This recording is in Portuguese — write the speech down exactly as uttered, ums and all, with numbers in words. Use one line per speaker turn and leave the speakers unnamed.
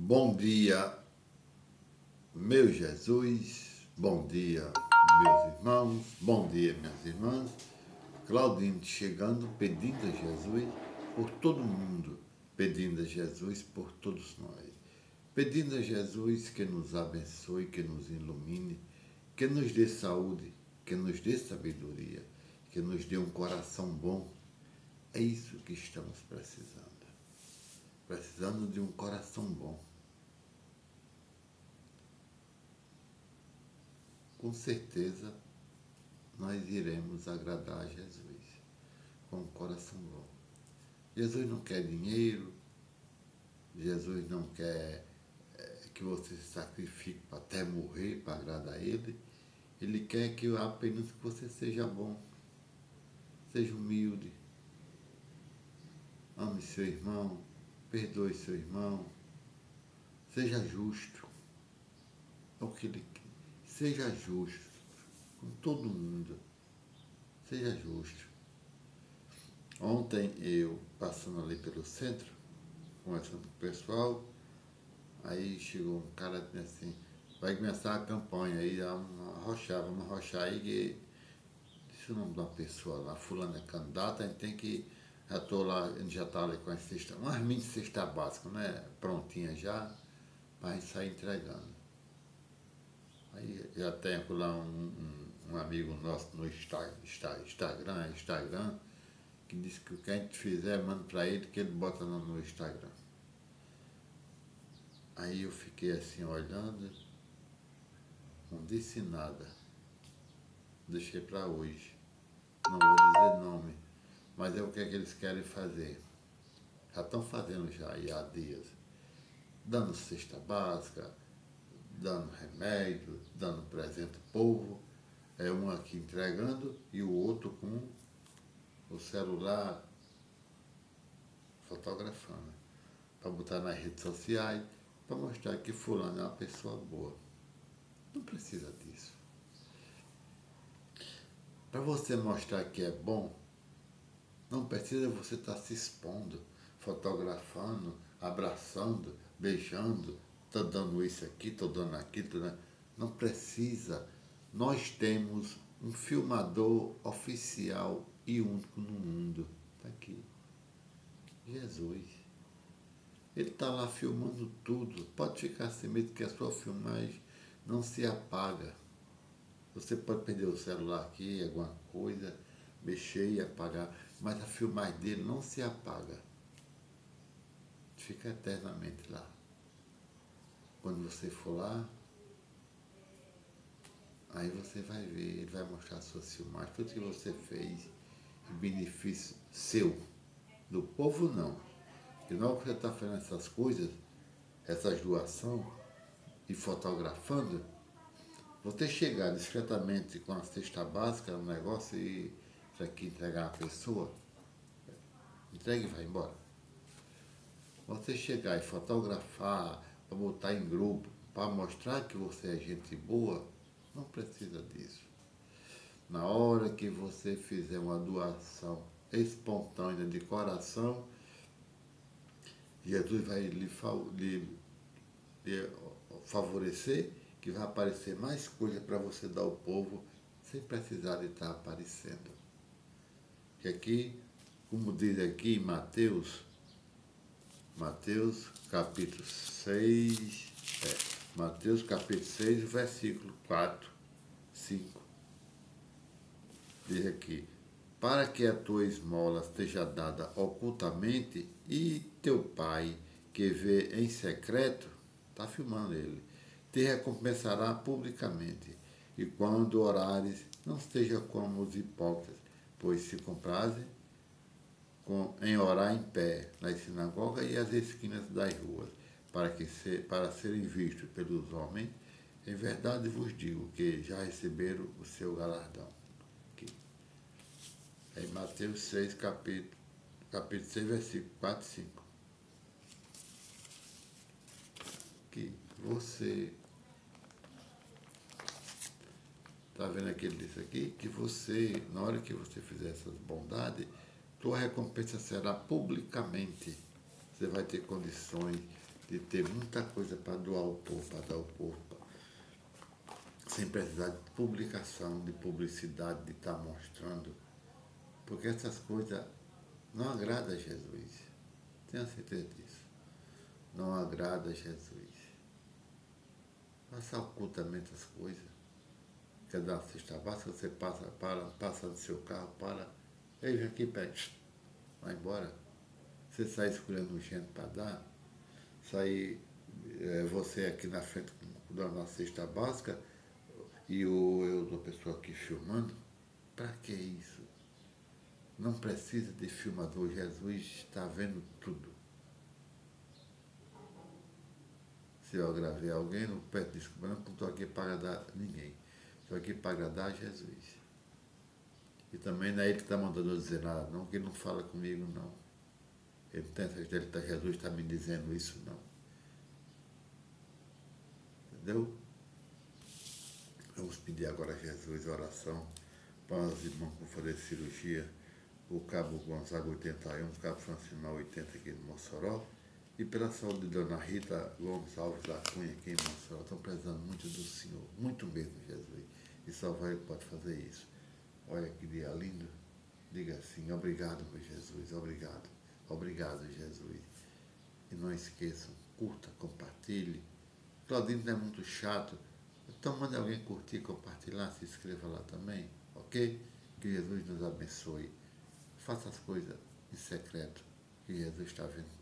Bom dia, meu Jesus, bom dia, meus irmãos, bom dia, minhas irmãs. Claudine chegando, pedindo a Jesus por todo mundo, pedindo a Jesus por todos nós, pedindo a Jesus que nos abençoe, que nos ilumine, que nos dê saúde, que nos dê sabedoria, que nos dê um coração bom. É isso que estamos precisando. Precisando de um coração bom. Com certeza, nós iremos agradar a Jesus com um coração bom. Jesus não quer dinheiro, Jesus não quer é, que você se sacrifique para até morrer para agradar a Ele. Ele quer que apenas que você seja bom, seja humilde, ame seu irmão, perdoe seu irmão, seja justo. É o que Ele quer. Seja justo com todo mundo. Seja justo. Ontem eu, passando ali pelo centro, conversando com o pessoal, aí chegou um cara e disse assim, vai começar a campanha aí, vamos arrochar, vamos arrochar aí, que disse o nome de uma pessoa lá, fulano é candidata, a gente tem que, já estou lá, a gente já está ali com as cestas, umas mini cesta básica, né, prontinha já, para a gente sair entregando. Aí já tenho lá um, um, um amigo nosso no Insta, Insta, Instagram, Instagram, que disse que o que a gente fizer, manda para ele, que ele bota no, no Instagram. Aí eu fiquei assim olhando, não disse nada, deixei para hoje. Não vou dizer nome, mas é o que é que eles querem fazer. Já estão fazendo já há dias, dando cesta básica, dando remédio, dando presente ao povo, é um aqui entregando e o outro com o celular fotografando, para botar nas redes sociais, para mostrar que fulano é uma pessoa boa. Não precisa disso. Para você mostrar que é bom, não precisa você estar se expondo, fotografando, abraçando, beijando, estou dando isso aqui, estou dando aquilo, tô dando... Não precisa. Nós temos um filmador oficial e único no mundo. Está aqui. Jesus. Ele está lá filmando tudo. Pode ficar sem medo que a sua filmagem não se apaga. Você pode perder o celular aqui, alguma coisa, mexer e apagar, mas a filmagem dele não se apaga. Fica eternamente lá. Quando você for lá, aí você vai ver, ele vai mostrar a sua filmagem, tudo que você fez, em benefício seu. Do povo não. E na hora que você está fazendo essas coisas, essas doações, e fotografando, você chegar discretamente com a cesta básica, um negócio, e isso aqui entregar a pessoa, entrega e vai embora. Você chegar e fotografar, para botar em grupo, para mostrar que você é gente boa, não precisa disso. Na hora que você fizer uma doação espontânea de coração, Jesus vai lhe, lhe, lhe favorecer, que vai aparecer mais coisa para você dar ao povo, sem precisar de estar aparecendo. Que aqui, como diz aqui em Mateus, Mateus capítulo seis, é, Mateus capítulo seis, versículo quatro, cinco, diz aqui, para que a tua esmola esteja dada ocultamente e teu pai, que vê em secreto, está filmando ele, te recompensará publicamente. E quando orares, não seja como os hipócritas, pois se comprazem com, em orar em pé nas sinagogas e às esquinas das ruas, para, que se, para serem vistos pelos homens. Em verdade vos digo que já receberam o seu galardão. Aqui. Em Mateus seis, capítulo, capítulo seis, versículo quatro e cinco. Que você está vendo aquele disso aqui? Que você, na hora que você fizer essas bondades, tua recompensa será publicamente. Você vai ter condições de ter muita coisa para doar ao povo, para dar ao povo, sem precisar de publicação, de publicidade, de estar mostrando, porque essas coisas não agradam a Jesus. Tenha certeza disso. Não agrada a Jesus. Faça ocultamente as coisas. Quer dar uma cesta básica, você passa, para, passa no seu carro, para, ei, vem aqui, pega, vai embora. Você sai escolhendo gente para dar, sair é, você aqui na frente dando uma cesta básica e o, eu, outra pessoa aqui filmando, para que isso? Não precisa de filmador, Jesus está vendo tudo. Se eu agravei alguém, não peço desculpa, não estou aqui para agradar ninguém. Estou aqui para agradar a Jesus. E também não é ele que está mandando eu dizer nada, não, que ele não fala comigo, não. Ele não tem certeza que Jesus está me dizendo isso, não. Entendeu? Vamos pedir agora a Jesus oração para os irmãos que vão fazer cirurgia, o Cabo Gonzaga oitenta e um, o Cabo Francinal oitenta aqui no Mossoró, e pela saúde de Dona Rita Gonçalves da Cunha aqui em Mossoró. Estão precisando muito do Senhor, muito mesmo, Jesus. E só vai pode fazer isso. Olha que dia lindo. Diga assim, obrigado, meu Jesus, obrigado. Obrigado, Jesus. E não esqueçam, curta, compartilhe. Claudinho não é muito chato. Então mande alguém curtir, compartilhar, se inscreva lá também, ok? Que Jesus nos abençoe. Faça as coisas em secreto, que Jesus está vendo.